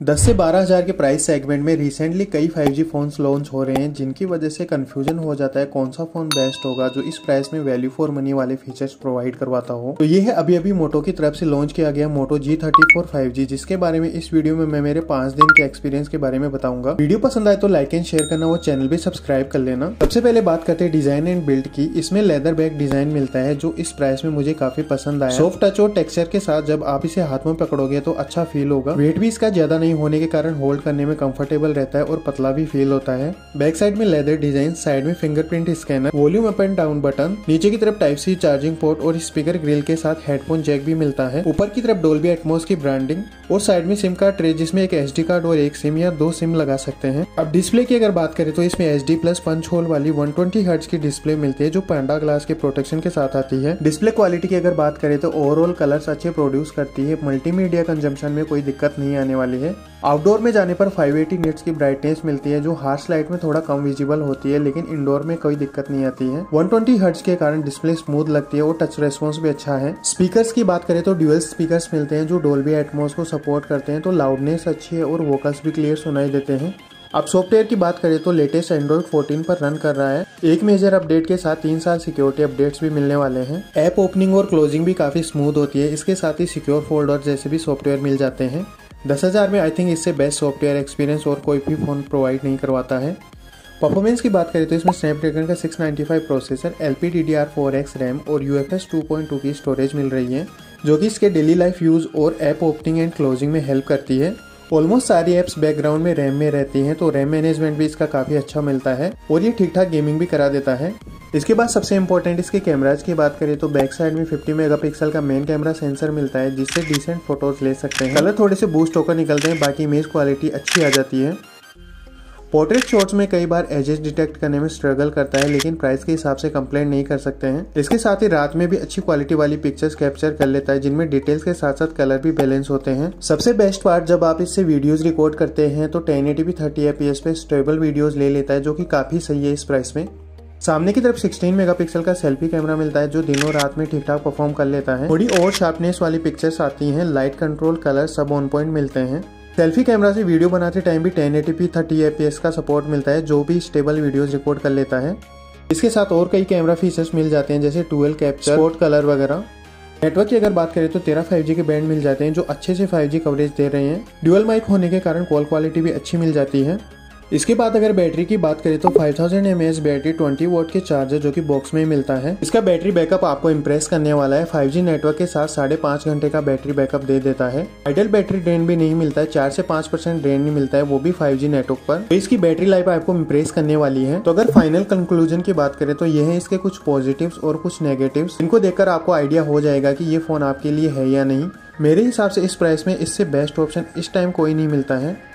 10 से 12 हज़ार के प्राइस सेगमेंट में रिसेंटली कई 5G फोन्स लॉन्च हो रहे हैं, जिनकी वजह से कंफ्यूजन हो जाता है कौन सा फोन बेस्ट होगा जो इस प्राइस में वैल्यू फॉर मनी वाले फीचर्स प्रोवाइड करवाता हो। तो ये है अभी अभी मोटो की तरफ से लॉन्च किया गया मोटो G34 5G, जिसके बारे में इस वीडियो में मैं मेरे 5 दिन के एक्सपीरियंस के बारे में बताऊंगा। वीडियो पसंद आए तो लाइक एंड शेयर करना और चैनल भी सब्सक्राइब कर लेना। सबसे पहले बात करते हैं डिजाइन एंड बिल्ड की। इसमें लेदर बैग डिजाइन मिलता है जो इस प्राइस में मुझे काफी पसंद आया। सॉफ्ट टच और टेक्सचर के साथ जब आप इसे हाथ में पकड़ोगे तो अच्छा फील होगा। वेट भी इसका ज्यादा नहीं होने के कारण होल्ड करने में कंफर्टेबल रहता है और पतला भी फील होता है। बैक साइड में लेदर डिजाइन, साइड में fingerprint scanner, volume up and down button, नीचे की तरफ टाइप सी चार्जिंग पोर्ट और स्पीकर ग्रिल के साथ हेडफोन जैक भी मिलता है। ऊपर की तरफ डोल्बी एटमॉस की ब्रांडिंग और साइड में सिम कार्ड ट्रे जिसमें एक SD कार्ड और एक सिम या 2 सिम लगा सकते हैं। अब डिस्प्ले की अगर बात करें तो इसमें HD+ पंच होल वाली 120 हर्ट्ज की डिस्प्ले मिलती है जो पैंडा ग्लास के प्रोटेक्शन के साथ आती है। डिस्प्ले क्वालिटी की अगर बात करें तो ओवरऑल कलर्स अच्छे प्रोड्यूस करती है। मल्टीमीडिया कंजम्पशन में कोई दिक्कत नहीं आने वाली है। आउटडोर में जाने पर 580 निट्स की ब्राइटनेस मिलती है जो हार्श लाइट में थोड़ा कम विजिबल होती है, लेकिन इंडोर में कोई दिक्कत नहीं आती है। 120 हर्ट्ज के कारण डिस्प्ले स्मूथ लगती है और टच रेस्पॉन्स भी अच्छा है। स्पीकर्स की बात करें तो ड्यूअल स्पीकर्स मिलते हैं जो डोल्बी एटमॉस को सपोर्ट करते हैं, तो लाउडनेस अच्छी है और वोकल्स भी क्लियर सुनाई देते हैं। अब सॉफ्टवेयर की बात करें तो लेटेस्ट एंड्रॉइड 14 पर रन कर रहा है। एक मेजर अपडेट के साथ 3 साल सिक्योरिटी अपडेट्स भी मिलने वाले हैं। ऐप ओपनिंग और क्लोजिंग भी काफी स्मूथ होती है। इसके साथ ही सिक्योर फोल्डर जैसे भी सॉफ्टवेयर मिल जाते हैं। 10,000 में आई थिंक इससे बेस्ट सॉफ्टवेयर एक्सपीरियंस और कोई भी फोन प्रोवाइड नहीं करवाता है। परफॉर्मेंस की बात करें तो इसमें स्नैपड्रैगन का 695 प्रोसेसर, LPDDR4X रैम और UFS 2.2 की स्टोरेज मिल रही है, जो कि इसके डेली लाइफ यूज और ऐप ओपनिंग एंड क्लोजिंग में हेल्प करती है। ऑलमोस्ट सारी एप्स बैकग्राउंड में रैम में रहती हैं, तो रैम मैनेजमेंट भी इसका काफी अच्छा मिलता है और ये ठीक ठाक गेमिंग भी करा देता है। इसके बाद सबसे इंपॉर्टेंट इसके कैमराज की बात करें तो बैक साइड में 50 मेगापिक्सल का मेन कैमरा सेंसर मिलता है, जिससे डिसेंट फोटोज ले सकते हैं। कलर थोड़े से बूस्ट होकर निकलते हैं, बाकी इमेज क्वालिटी अच्छी आ जाती है। पोर्ट्रेट शॉट्स में कई बार एजेस डिटेक्ट करने में स्ट्रगल करता है, लेकिन प्राइस के हिसाब से कंप्लेंट नहीं कर सकते हैं। इसके साथ ही रात में भी अच्छी क्वालिटी वाली पिक्चर्स कैप्चर कर लेता है, जिनमें डिटेल्स के साथ साथ कलर भी बैलेंस होते हैं। सबसे बेस्ट पार्ट, जब आप इससे वीडियोस रिकॉर्ड करते हैं तो 1080p 30fps पे स्टेबल वीडियोस ले लेता है, जो कि काफी सही है इस प्राइस में। सामने की तरफ 16 मेगापिक्सल का सेल्फी कैमरा मिलता है जो दिनों रात में ठीक ठाक परफॉर्म कर लेता है। थोड़ी और शार्पनेस वाली पिक्चर्स आती हैं। लाइट कंट्रोल, कलर सब ऑन पॉइंट मिलते हैं। सेल्फी कैमरा से वीडियो बनाते टाइम भी 1080p 30fps का सपोर्ट मिलता है, जो भी स्टेबल वीडियोस रिकॉर्ड कर लेता है। इसके साथ और कई कैमरा फीचर्स मिल जाते हैं जैसे डुअल कैप्चर, स्पॉट कलर वगैरह। नेटवर्क की अगर बात करें तो 13 5G के बैंड मिल जाते हैं जो अच्छे से 5G कवरेज दे रहे हैं। ड्यूअल माइक होने के कारण कॉल क्वालिटी भी अच्छी मिल जाती है। इसके बाद अगर बैटरी की बात करें तो 5000 mAh बैटरी 20 वॉट के चार्जर जो कि बॉक्स में मिलता है। इसका बैटरी बैकअप आपको इम्प्रेस करने वाला है। 5G नेटवर्क के साथ 5.5 घंटे का बैटरी बैकअप दे देता है। आइडल बैटरी ड्रेन भी नहीं मिलता है, 4 से 5% ड्रेन नहीं मिलता है, वो भी 5G नेटवर्क पर। तो इसकी बैटरी लाइफ आपको इम्प्रेस करने वाली है। तो अगर फाइनल कंक्लूजन की बात करें तो ये है इसके कुछ पॉजिटिव्स और कुछ नेगेटिव्स। इनको देखकर आपको आइडिया हो जाएगा कि ये फोन आपके लिए है या नहीं। मेरे हिसाब से इस प्राइस में इससे बेस्ट ऑप्शन इस टाइम कोई नहीं मिलता है।